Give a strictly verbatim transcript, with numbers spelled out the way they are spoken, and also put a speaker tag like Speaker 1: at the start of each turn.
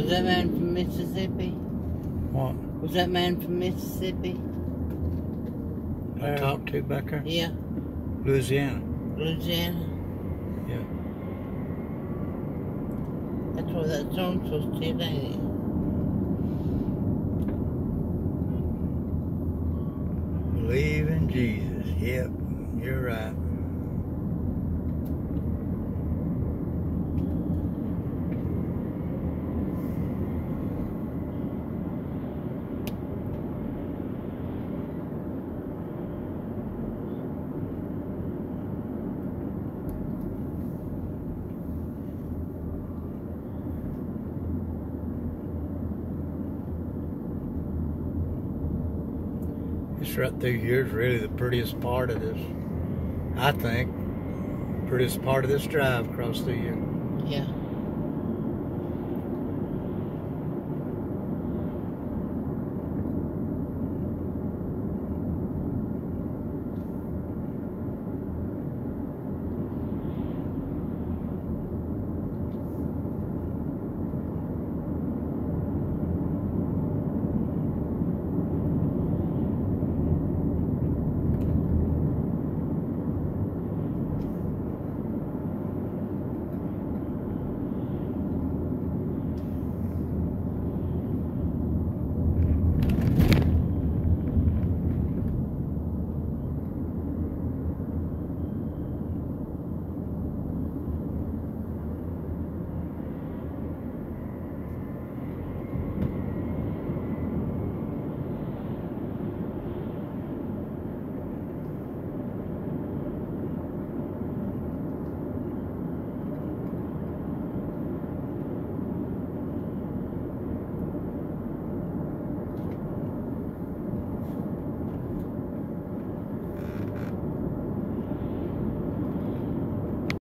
Speaker 1: Was that man from Mississippi?
Speaker 2: What?
Speaker 1: Was that man from Mississippi?
Speaker 2: I
Speaker 1: Or-
Speaker 2: talked to back there?
Speaker 1: Yeah,
Speaker 2: Louisiana.
Speaker 1: Louisiana.
Speaker 2: Yeah.
Speaker 1: That's where that song's supposed to hit, ain't it?
Speaker 2: Believe in Jesus. Yep, you're right. This right through here is really the prettiest part of this. I think. Prettiest part of this drive across through here.
Speaker 1: Yeah.